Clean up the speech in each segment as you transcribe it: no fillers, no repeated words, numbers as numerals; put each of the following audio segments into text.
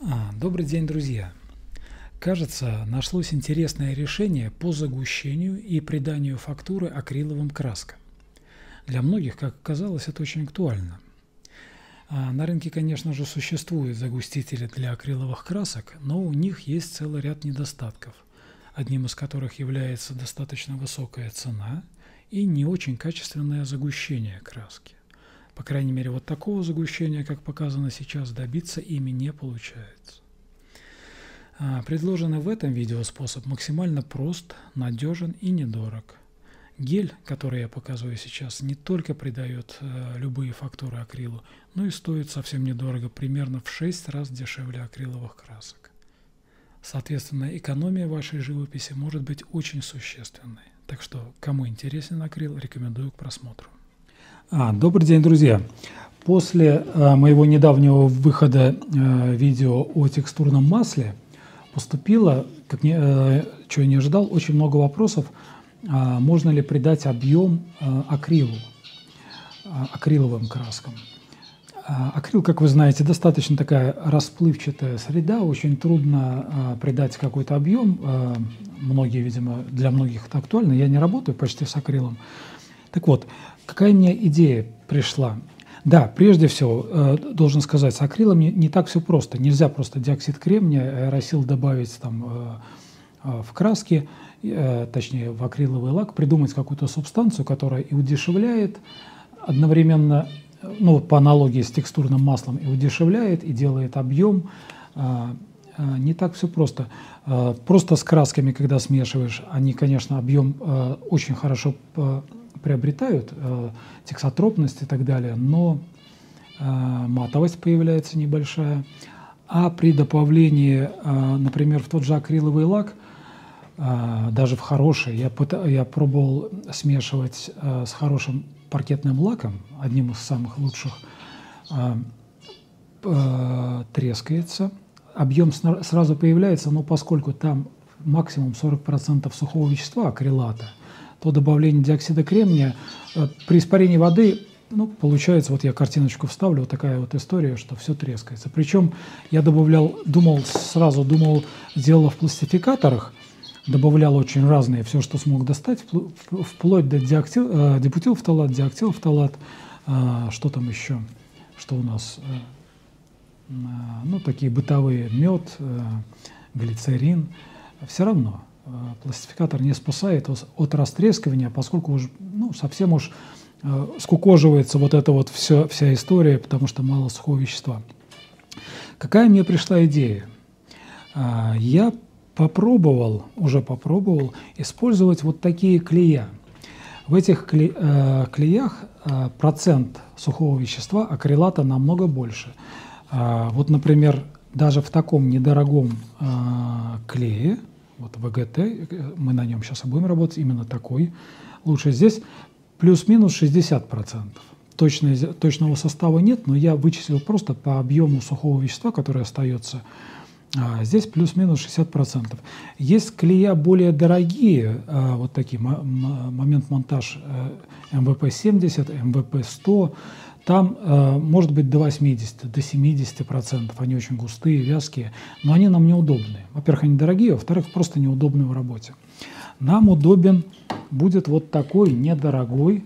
Добрый день, друзья! Кажется, нашлось интересное решение по загущению и приданию фактуры акриловым краскам. Для многих, как оказалось, это очень актуально. На рынке, конечно же, существуют загустители для акриловых красок, но у них есть целый ряд недостатков, одним из которых является достаточно высокая цена и не очень качественное загущение краски. По крайней мере, вот такого загущения, как показано сейчас, добиться ими не получается. Предложенный в этом видео способ максимально прост, надежен и недорог. Гель, который я показываю сейчас, не только придает любые фактуры акрилу, но и стоит совсем недорого, примерно в 6 раз дешевле акриловых красок. Соответственно, экономия вашей живописи может быть очень существенной. Так что, кому интересен акрил, рекомендую к просмотру. Добрый день, друзья! После моего недавнего выхода видео о текстурном масле поступило, чего я не ожидал, очень много вопросов, можно ли придать объем акриловым краскам. Акрил, как вы знаете, достаточно такая расплывчатая среда, очень трудно придать какой-то объем. Многие, видимо, для многих это актуально, я не работаю почти с акрилом. Так вот, какая мне идея пришла? Да, прежде всего, должен сказать, с акрилом не так все просто. Нельзя просто диоксид кремния, аэросил добавить там, в краски, точнее в акриловый лак, придумать какую-то субстанцию, которая и удешевляет одновременно, ну, по аналогии с текстурным маслом, и удешевляет, и делает объем. Не так все просто. Просто с красками, когда смешиваешь, они, конечно, объем очень хорошо приобретают, тексотропность и так далее, но матовость появляется небольшая. А при добавлении, например, в тот же акриловый лак, даже в хороший, я пробовал смешивать с хорошим паркетным лаком, одним из самых лучших, трескается. Объем сразу появляется, но поскольку там максимум 40% сухого вещества, акрилата, то добавление диоксида кремния при испарении воды, ну, получается, вот я картиночку вставлю, вот такая вот история, что все трескается. Причем я добавлял, думал, делал в пластификаторах, добавлял очень разные, все, что смог достать, вплоть до дибутилфталат, диактилфталат, что там еще, что у нас, ну, такие бытовые, мед, глицерин, все равно. Пластификатор не спасает от растрескивания, поскольку уж, ну, совсем уж скукоживается вот эта вот вся история, потому что мало сухого вещества. Какая мне пришла идея? Я уже попробовал использовать вот такие клея. В этих клеях процент сухого вещества акрилата намного больше. Вот, например, даже в таком недорогом клее, вот ВГТ, мы на нем сейчас и будем работать, именно такой. Лучше здесь плюс-минус 60%. Точного состава нет, но я вычислил просто по объему сухого вещества, которое остается. Здесь плюс-минус 60%. Есть клея более дорогие, вот такие, момент монтаж МВП-70, МВП-100. Там может быть до 80, до 70%. Они очень густые, вязкие, но они нам неудобные. Во-первых, они дорогие, во-вторых, просто неудобны в работе. Нам удобен будет вот такой недорогой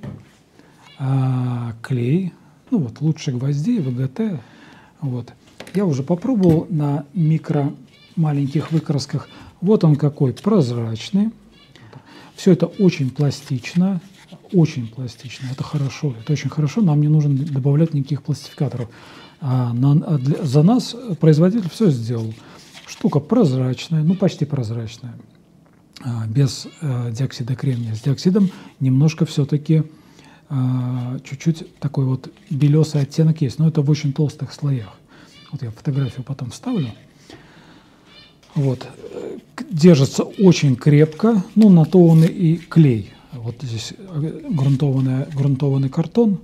клей. Ну вот, лучше гвоздей, ВГТ. Вот. Я уже попробовал на маленьких выкрасках. Вот он какой, прозрачный. Все это очень пластично. Очень пластично, это хорошо, это очень хорошо, нам не нужно добавлять никаких пластификаторов. За нас производитель все сделал. Штука прозрачная, ну почти прозрачная, без диоксида кремния. С диоксидом немножко все-таки чуть-чуть такой вот белесый оттенок есть, но это в очень толстых слоях. Вот я фотографию потом вставлю. Вот. Держится очень крепко, ну на то он и клей. Вот здесь грунтованный картон,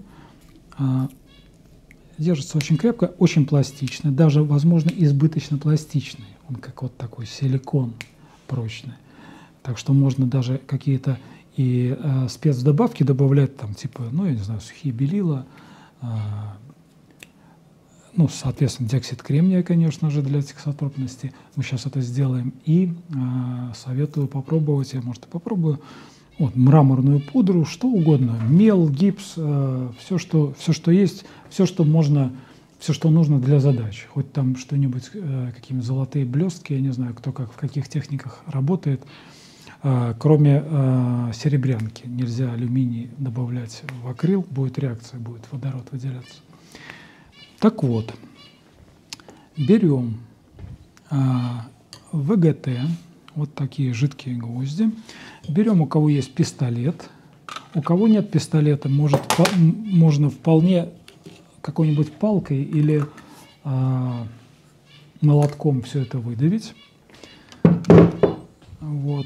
держится очень крепко, очень пластичный, даже, возможно, избыточно пластичный. Он как вот такой силикон прочный. Так что можно даже какие-то и спецдобавки добавлять, там, типа, ну, я не знаю, сухие белила, ну, соответственно, диоксид кремния, конечно же, для тексотропности. Мы сейчас это сделаем. И советую попробовать, я, может, и попробую, вот, мраморную пудру, что угодно, мел, гипс, все, что есть, все, что можно, все, что нужно для задач. Хоть там что-нибудь, какие-нибудь золотые блестки, я не знаю, кто как, в каких техниках работает. Кроме серебрянки, нельзя алюминий добавлять в акрил, будет реакция, будет водород выделяться. Так вот, берем ВГТ, вот такие жидкие гвозди. Берем, у кого есть пистолет. У кого нет пистолета, можно вполне какой-нибудь палкой или молотком все это выдавить. Вот.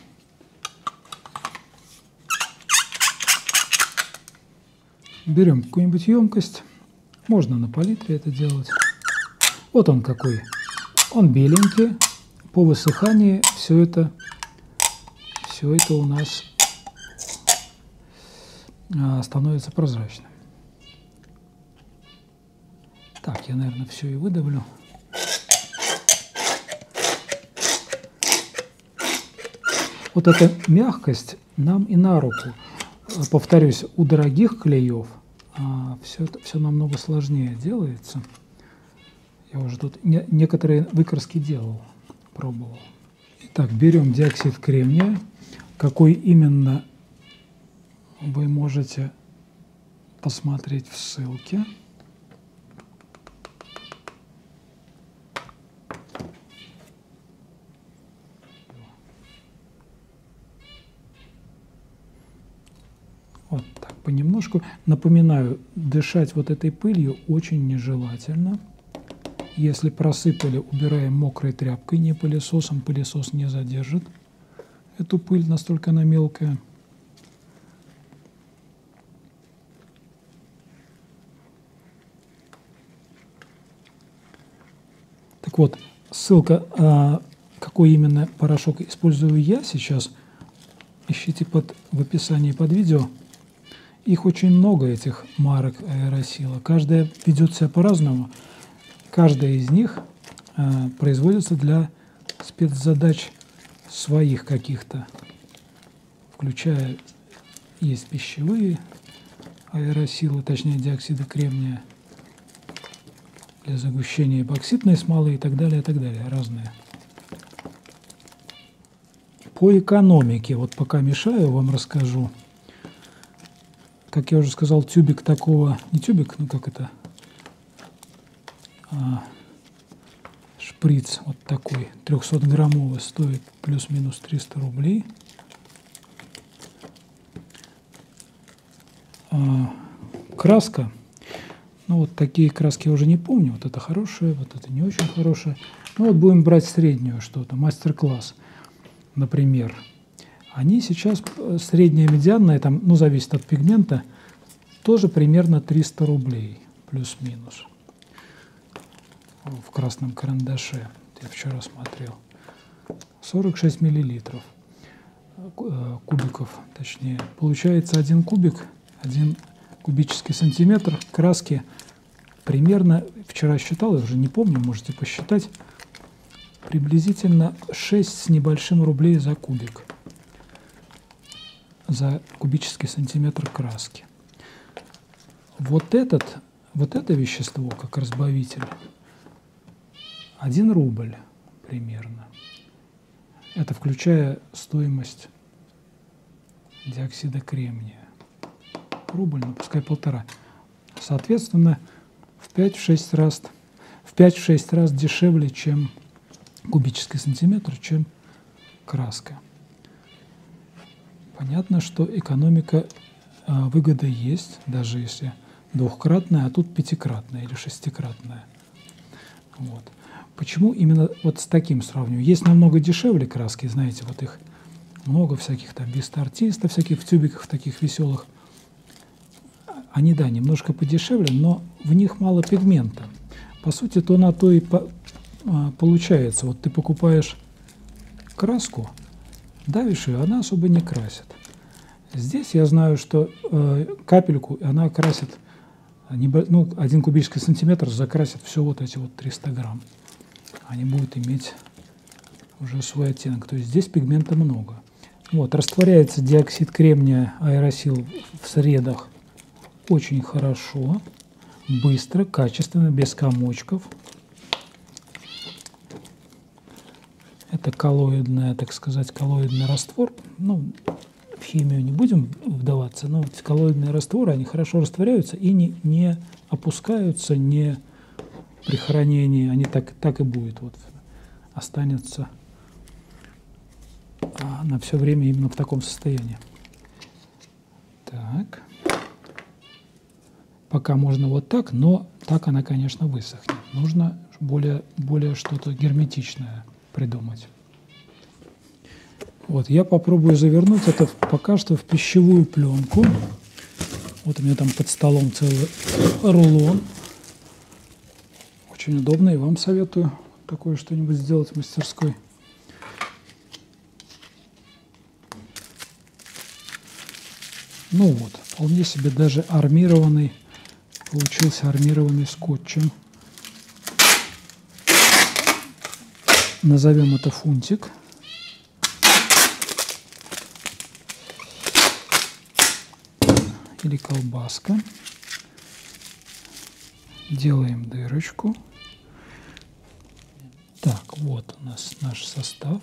Берем какую-нибудь емкость. Можно на палитре это делать. Вот он какой. Он беленький. По высыхании все это у нас становится прозрачным. Так, я, наверное, все и выдавлю. Вот эта мягкость нам и на руку. Повторюсь, у дорогих клеев все намного сложнее делается. Я уже тут некоторые выкраски делал, пробовал. Итак, берем диоксид кремния. Какой именно, вы можете посмотреть в ссылке. Вот так, понемножку. Напоминаю, дышать вот этой пылью очень нежелательно. Если просыпали, убираем мокрой тряпкой, не пылесосом. Пылесос не задержит эту пыль, настолько она мелкая. Так вот, ссылка, какой именно порошок использую я сейчас, ищите в описании под видео. Их очень много, этих марок аэросила. Каждая ведет себя по-разному. Каждая из них производится для спецзадач своих каких-то, включая, есть пищевые аэросилы, точнее диоксиды кремния, для загущения эпоксидной смолы и так далее, разные. По экономике, вот пока мешаю, вам расскажу. Как я уже сказал, тюбик такого, не тюбик, ну как это, шприц вот такой 300-граммовый стоит плюс-минус 300 рублей. Краска, ну вот такие краски я уже не помню, вот это хорошая, вот это не очень хорошая. Ну вот будем брать среднюю что-то, мастер-класс, например. Они сейчас, средняя медианная, там, ну зависит от пигмента, тоже примерно 300 рублей, плюс-минус. В красном карандаше, я вчера смотрел, 46 миллилитров, кубиков, точнее. Получается 1 кубик, 1 кубический сантиметр краски примерно, вчера считал, я уже не помню, можете посчитать, приблизительно 6 с небольшим рублей за кубик, за кубический сантиметр краски. Вот это вещество, как разбавитель, 1 рубль примерно. Это включая стоимость диоксида кремния. Рубль, ну пускай 1,5. Соответственно, в 5-6 раз дешевле, чем кубический сантиметр, чем краска. Понятно, что экономика, выгода есть, даже если двухкратная, а тут 5-кратная или 6-кратная. Вот. Почему именно вот с таким сравниваю? Есть намного дешевле краски, знаете, вот их много всяких там виста-артиста, всяких в тюбиках таких веселых. Они, да, немножко подешевле, но в них мало пигмента. По сути, то на то и получается. Вот ты покупаешь краску, давишь ее, она особо не красит. Здесь я знаю, что капельку она красит Ну, 1 кубический сантиметр закрасит все вот эти вот 300 грамм. Они будут иметь уже свой оттенок. То есть здесь пигмента много. Вот, растворяется диоксид кремния аэросил в средах очень хорошо, быстро, качественно, без комочков. Это коллоидная, так сказать, коллоидный раствор. Ну, в химию не будем вдаваться, но коллоидные растворы, они хорошо растворяются и не опускаются, не при хранении, они так и будет, вот, останется на все время именно в таком состоянии. Так. Пока можно вот так, но так она, конечно, высохнет. Нужно более что-то герметичное придумать. Вот, я попробую завернуть это пока что в пищевую пленку. Вот у меня там под столом целый рулон. Очень удобно, и вам советую такое что-нибудь сделать в мастерской. Ну вот, вполне себе даже армированный, получился армированный скотчем. Назовем это фунтик. Или колбаска. Делаем дырочку. Так, вот у нас наш состав.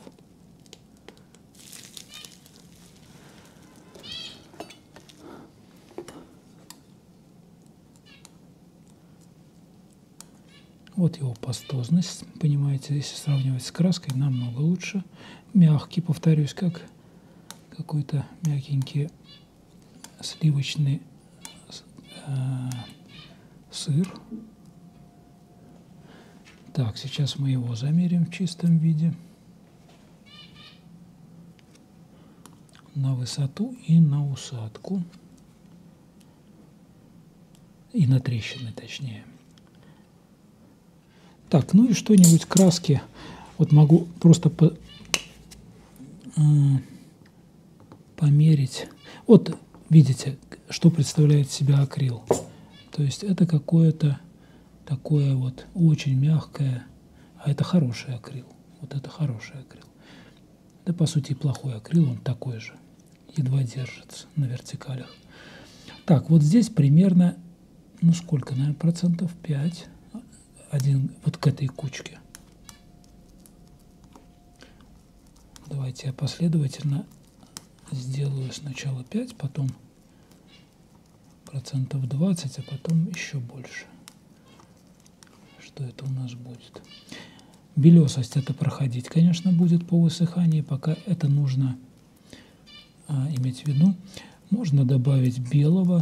Вот его пастозность, понимаете, если сравнивать с краской, намного лучше. Мягкий, повторюсь, как какой-то мягенький сливочный сыр. Так, сейчас мы его замерим в чистом виде на высоту и на усадку, и на трещины, точнее. Так, ну и что-нибудь краски. Вот могу просто померить. Вот видите, что представляет себя акрил. То есть это какое-то такое вот очень мягкое, а это хороший акрил. Вот это хороший акрил. Да, по сути, и плохой акрил, он такой же. Едва держится на вертикалях. Так, вот здесь примерно, ну сколько, наверное, процентов 5. Один вот к этой кучке. Давайте я последовательно сделаю сначала 5, потом процентов 20, а потом еще больше. Что это у нас будет? Белесость это проходить, конечно, будет по высыхании, пока это нужно иметь в виду. Можно добавить белого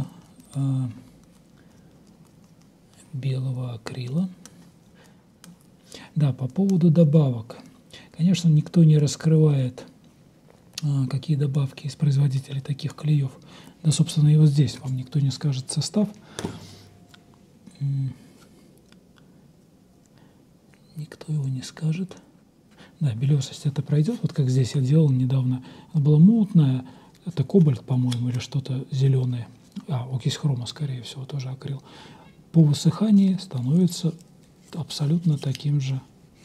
акрила. Да, по поводу добавок. Конечно, никто не раскрывает, какие добавки из производителей таких клеев. Да, собственно, и вот здесь вам никто не скажет состав. Никто его не скажет. Да, белесость это пройдет. Вот как здесь я делал недавно. Она была мутная. Это кобальт, по-моему, или что-то зеленое. Окись хрома, скорее всего, тоже акрил. По высыхании становится абсолютно таким же,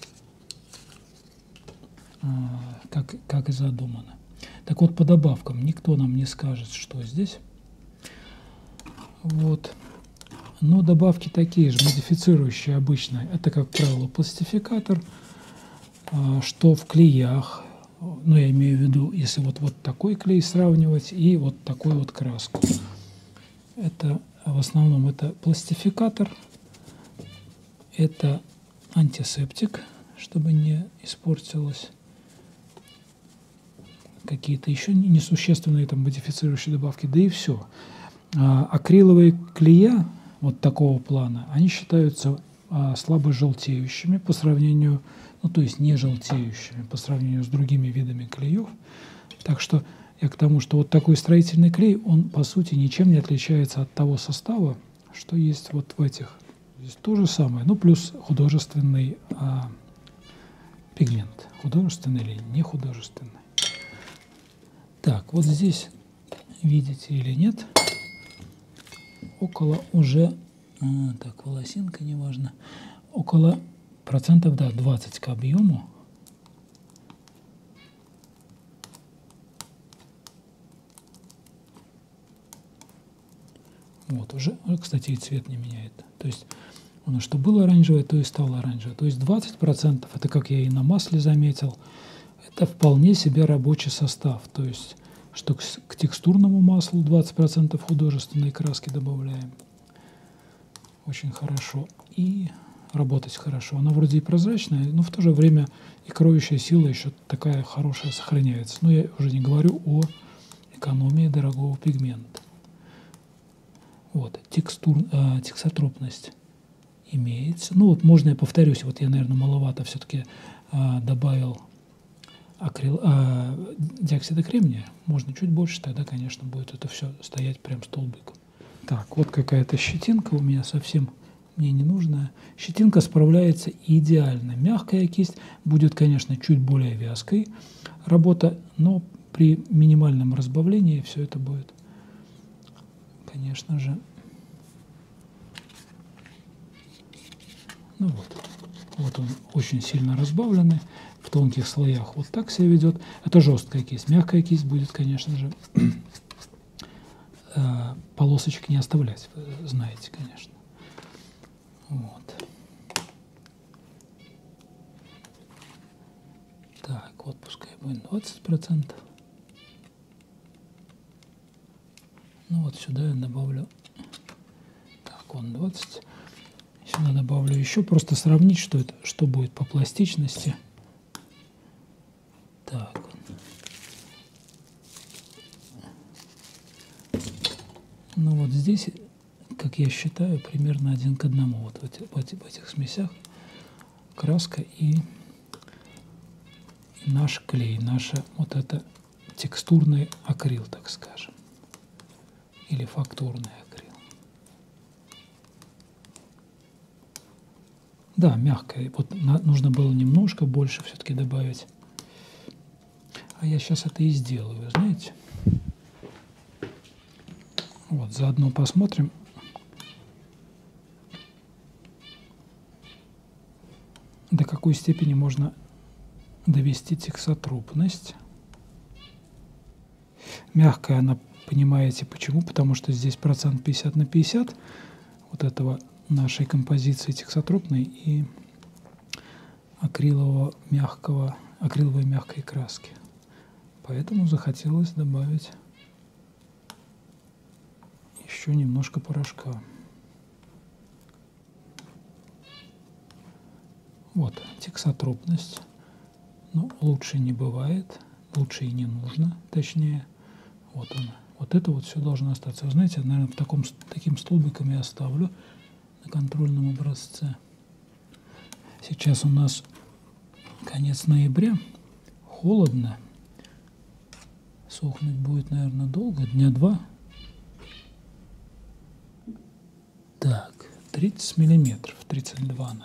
как и задумано. Так вот, по добавкам никто нам не скажет, что здесь. Вот. Но добавки такие же, модифицирующие обычно. Это, как правило, пластификатор. Что в клеях, ну, я имею в виду, если вот такой клей сравнивать и вот такую вот краску. Это в основном это пластификатор. Это антисептик, чтобы не испортилось. Какие-то еще несущественные там модифицирующие добавки, да и все. Акриловые клея вот такого плана, они считаются слабо желтеющими по сравнению, ну то есть не желтеющими по сравнению с другими видами клеев. Так что я к тому, что вот такой строительный клей, он по сути ничем не отличается от того состава, что есть вот в этих. Здесь то же самое, ну плюс художественный пигмент. Художественный или не художественный. Так, вот здесь, видите или нет, около уже Так, волосинка, неважно. Около процентов, да, 20 к объему. Вот, уже, кстати, и цвет не меняет. То есть оно что было оранжевое, то и стало оранжевое. То есть 20%, это как я и на масле заметил, это вполне себе рабочий состав. То есть что к текстурному маслу 20% художественной краски добавляем. Очень хорошо. И работать хорошо. Она вроде и прозрачная, но в то же время и кроющая сила еще такая хорошая сохраняется. Но я уже не говорю о экономии дорогого пигмента. Вот, тексотропность имеется. Ну вот можно я повторюсь, вот я, наверное, маловато все-таки добавил диоксида кремния. Можно чуть больше, тогда, конечно, будет это все стоять прям столбиком. Так, вот какая-то щетинка у меня совсем мне не нужная. Щетинка справляется идеально. Мягкая кисть будет, конечно, чуть более вязкой работа, но при минимальном разбавлении все это будет, конечно же. Ну вот он очень сильно разбавленный, в тонких слоях вот так себя ведет. Это жесткая кисть. Мягкая кисть будет, конечно же, полосочек не оставлять, вы знаете, конечно. Вот. Так, вот пускай будет 20%. Ну вот сюда я добавлю, так, он 20%. Сюда добавлю еще, просто сравнить, что будет по пластичности. Так. Ну вот здесь, как я считаю, примерно 1 к 1. Вот в этих смесях краска и наш клей, наша вот это текстурный акрил, так скажем, или фактурный акрил. Да, мягкая. Вот нужно было немножко больше все-таки добавить. А я сейчас это и сделаю, вы знаете. Вот, заодно посмотрим. До какой степени можно довести тексотропность. Мягкая она, понимаете почему? Потому что здесь процент 50 на 50 вот этого нашей композиции тексотропной и акриловой мягкой краски. Поэтому захотелось добавить еще немножко порошка. Вот, тексотропность. Но лучше не бывает, лучше и не нужно, точнее. Вот она. Вот это вот все должно остаться. Вы знаете, наверное, таким столбиком я оставлю на контрольном образце. Сейчас у нас конец ноября, холодно. Сохнуть будет, наверное, долго, дня 2. Так, 30 миллиметров, 32, наверное.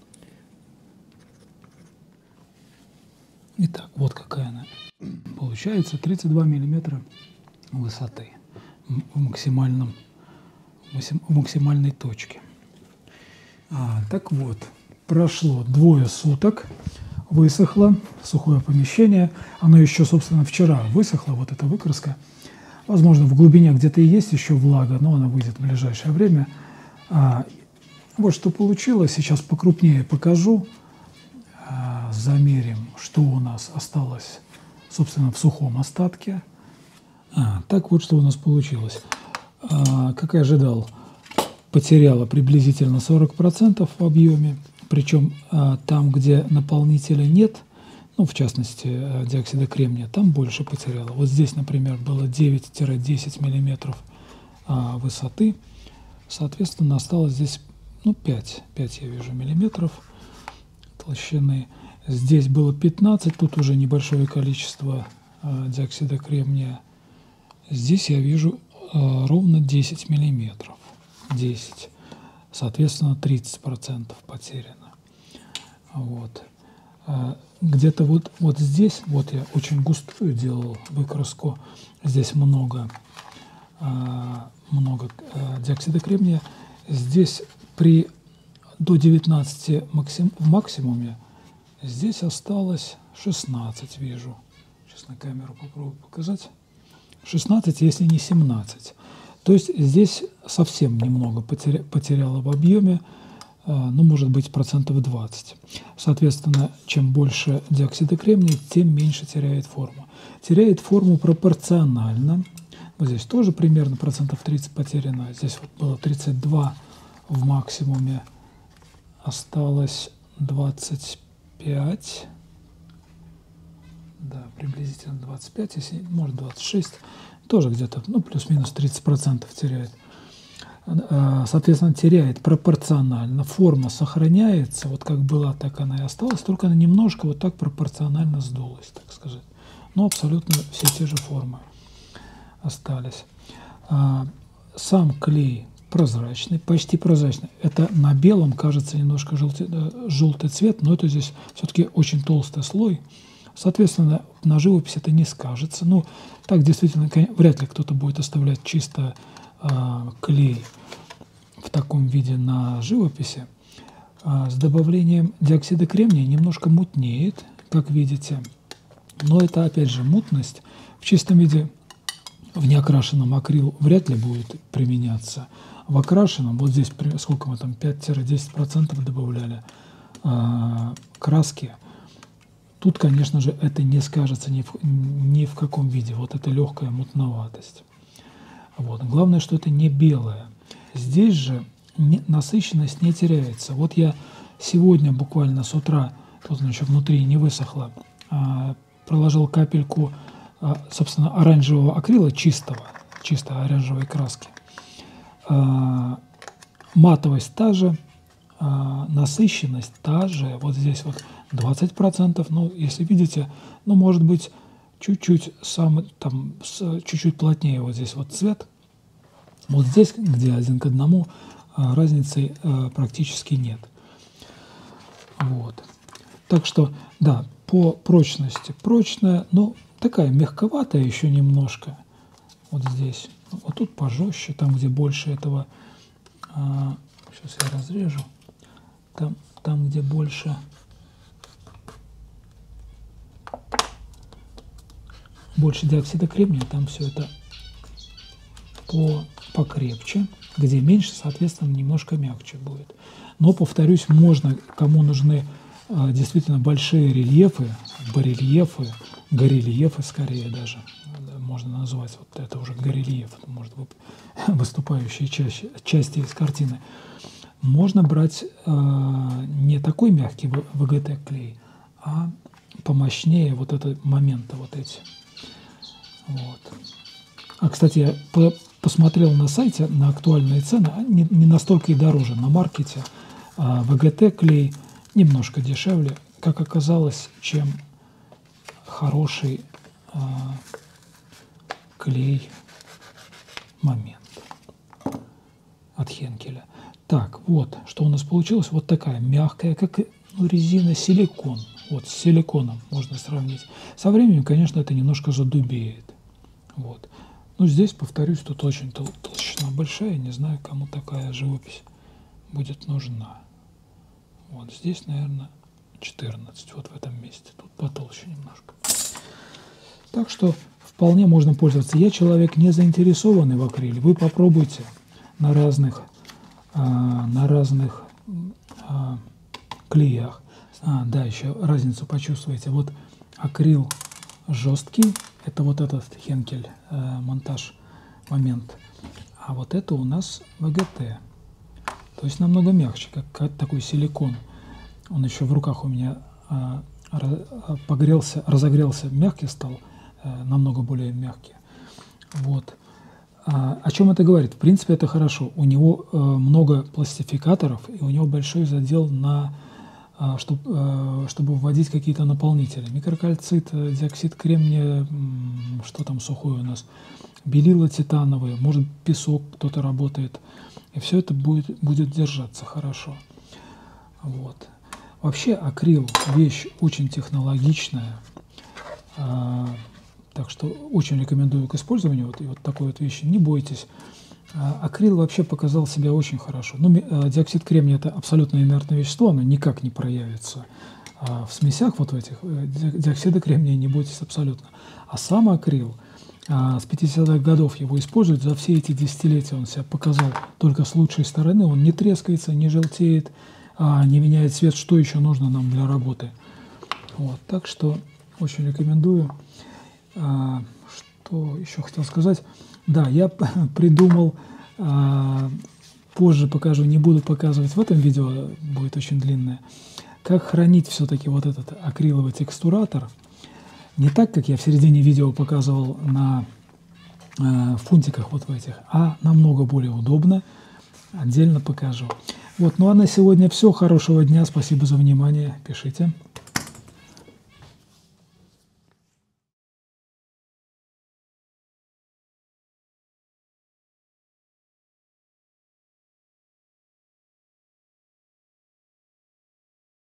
Итак, вот какая она получается, 32 миллиметра высоты в максимальной точке. Так вот, прошло 2 суток, высохло сухое помещение. Оно еще, собственно, вчера высохло, вот эта выкраска. Возможно, в глубине где-то и есть еще влага, но она выйдет в ближайшее время. Вот что получилось. Сейчас покрупнее покажу. Замерим, что у нас осталось, собственно, в сухом остатке. Так вот, что у нас получилось. Как я ожидал, потеряла приблизительно 40% в объеме. Причем там, где наполнителя нет, ну, в частности, диоксида кремния, там больше потеряла. Вот здесь, например, было 9-10 миллиметров высоты. Соответственно, осталось здесь, ну, 5 я вижу, миллиметров толщины. Здесь было 15, тут уже небольшое количество диоксида кремния. Здесь я вижу ровно 10 миллиметров. 10. Соответственно, 30% потеряно. Вот. Где-то вот здесь, вот я очень густую делал выкраску, здесь много диоксида кремния. Здесь до 19 в максимуме, здесь осталось 16, вижу. Сейчас на камеру попробую показать. 16, если не 17. То есть здесь совсем немного потеряло в объеме, ну, может быть, процентов 20. Соответственно, чем больше диоксида кремния, тем меньше теряет форму. Теряет форму пропорционально. Вот здесь тоже примерно процентов 30 потеряно. Здесь вот было 32 в максимуме. Осталось 25. Да, приблизительно 25, если, может, 26. Тоже где-то, ну, плюс-минус 30% теряет. Соответственно, теряет пропорционально. Форма сохраняется, вот как была, так она и осталась, только она немножко вот так пропорционально сдулась, так сказать. Но абсолютно все те же формы остались. Сам клей прозрачный, почти прозрачный. Это на белом кажется немножко желтый цвет, но это здесь все-таки очень толстый слой. Соответственно, на живописи это не скажется. Ну, так действительно вряд ли кто-то будет оставлять чисто клей в таком виде на живописи. С добавлением диоксида кремния немножко мутнеет, как видите. Но это, опять же, мутность. В чистом виде в неокрашенном акрил вряд ли будет применяться. В окрашенном, вот здесь, сколько мы там, 5-10% добавляли краски. Тут, конечно же, это не скажется ни в каком виде. Вот эта легкая мутноватость. Вот. Главное, что это не белое. Здесь же насыщенность не теряется. Вот я сегодня буквально с утра, тут еще внутри не высохло, проложил капельку, собственно, оранжевого акрила, чистой оранжевой краски. Матовость та же, насыщенность та же. Вот здесь вот 20%. Ну, если видите, ну, может быть, чуть-чуть чуть-чуть плотнее вот здесь вот цвет. Вот здесь, где 1 к 1, разницы практически нет. Вот. Так что, да, по прочности прочная, но такая мягковатая еще немножко. Вот здесь. Вот тут пожестче, там, где больше этого. Сейчас я разрежу. Там, где больше диоксида кремния, там все это покрепче, где меньше, соответственно, немножко мягче будет. Но, повторюсь, можно, кому нужны действительно большие рельефы, барельефы, горельефы скорее даже, можно назвать, вот это уже горельеф, может быть, выступающие части из картины, можно брать не такой мягкий ВГТ клей, а помощнее вот это моменты вот эти. Вот. Кстати, я посмотрел на сайте на актуальные цены, не настолько и дороже. На маркете ВГТ клей немножко дешевле, как оказалось, чем хороший клей момент от Хенкеля. Так, вот, что у нас получилось. Вот такая мягкая, как резина, силикон. Вот, с силиконом можно сравнить. Со временем, конечно, это немножко задубеет. Вот. Но здесь, повторюсь, тут очень толщина большая. Не знаю, кому такая живопись будет нужна. Вот здесь, наверное, 14. Вот в этом месте. Тут потолще немножко. Так что вполне можно пользоваться. Я человек не заинтересованный в акриле. Вы попробуйте на разных клеях. Да, еще разницу почувствуете. Вот акрил жесткий, это вот этот Хенкель монтаж момент, а вот это у нас ВГТ. То есть намного мягче, как такой силикон. Он еще в руках у меня разогрелся, мягкий стал, намного более мягкий. Вот. О чем это говорит? В принципе, это хорошо. У него много пластификаторов, и у него большой задел на чтобы вводить какие-то наполнители. Микрокальцит, диоксид кремния, что там сухое у нас, белила титановые, может песок кто-то работает. И все это будет держаться хорошо. Вот. Вообще акрил вещь очень технологичная, так что очень рекомендую к использованию вот такой вот вещи. Не бойтесь, Акрил вообще показал себя очень хорошо. Ну, диоксид кремния – это абсолютно инертное вещество, оно никак не проявится в смесях вот в этих. Диоксида кремния не бойтесь абсолютно. А сам акрил, с 50-х годов его используют, за все эти десятилетия он себя показал только с лучшей стороны. Он не трескается, не желтеет, не меняет цвет, что еще нужно нам для работы. Вот, так что очень рекомендую. Что еще хотел сказать? Да, я придумал, позже покажу, не буду показывать в этом видео, будет очень длинное, как хранить все-таки вот этот акриловый текстуратор. Не так, как я в середине видео показывал на фунтиках вот в этих, а намного более удобно. Отдельно покажу. Вот, ну а на сегодня все. Хорошего дня, спасибо за внимание, пишите.